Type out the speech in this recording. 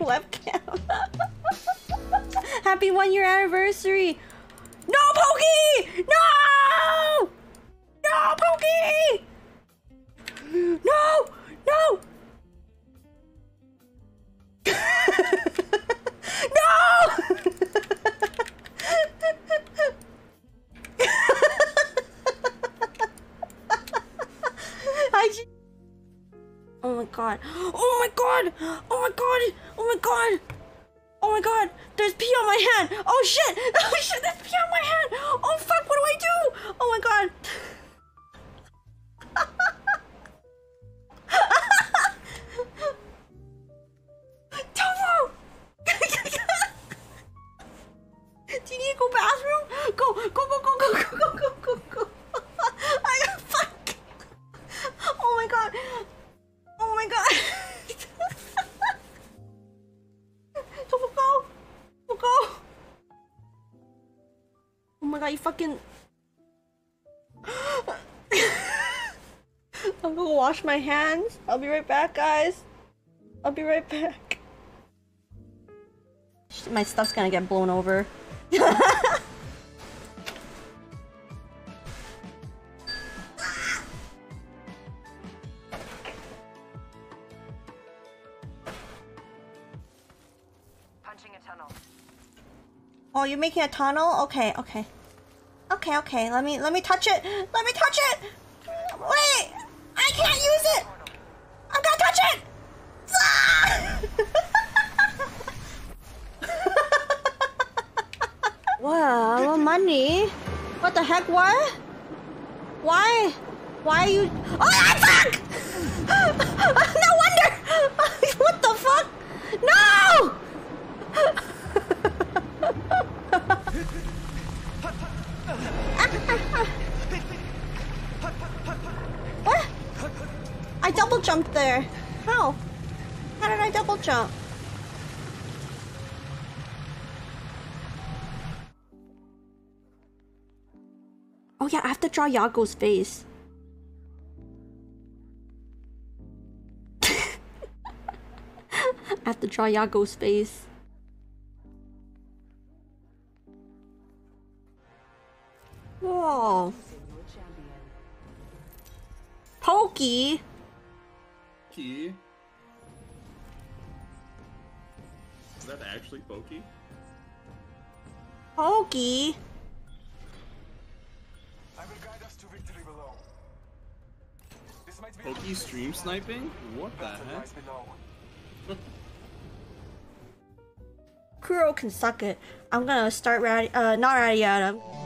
webcam. Happy 1 year anniversary. No, Pokey! No! No, Pokey! No! No! No! Oh my god. Oh my god! Oh my god! Oh my god! Oh my god! There's pee on my hand! Oh shit! Oh shit! There's pee on my hand! Oh fuck! What do I do? Oh my god! Tomo! Do you need to go bathroom? Go! Go! Go! Go! Go! Go! Go! Go! Go! Go! I fuck! Oh my god! Oh my god! Tomo, go! Tomo, go! Oh my god! You fucking! I'm gonna wash my hands. I'll be right back, guys. I'll be right back. My stuff's gonna get blown over. Punching a tunnel. Oh, you're making a tunnel? Okay, okay. Okay, okay. Let me touch it. Let me touch it. Wait! I can't use it! I'm gonna touch it! Ah! Well, money. What the heck? What? Why? Why are you? Oh, fuck! No wonder! What the fuck? No! What? I double jumped there. How? How did I double jump? Oh yeah, I have to draw Yago's face. I have to draw Yago's face. Whoa. Pokey. Key. Is that actually Pokey? Pokey. I will guide us to victory below. This might be Pokey stream sniping? What the heck? Kuro can suck it. I'm gonna start not Radiata.